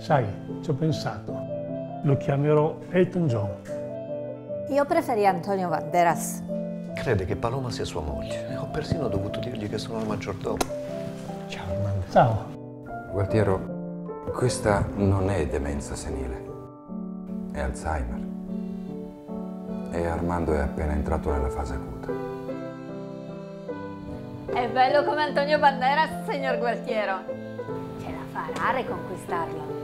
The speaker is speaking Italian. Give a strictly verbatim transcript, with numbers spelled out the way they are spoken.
Sai, ci ho pensato. Lo chiamerò Elton John. Io preferì Antonio Banderas. Crede che Paloma sia sua moglie. Ho persino dovuto dirgli che sono il maggiordomo. Ciao Armando. Ciao. Gualtiero, questa non è demenza senile, è Alzheimer. E Armando è appena entrato nella fase acuta. È bello come Antonio Banderas, signor Gualtiero. Ce la farà a riconquistarlo.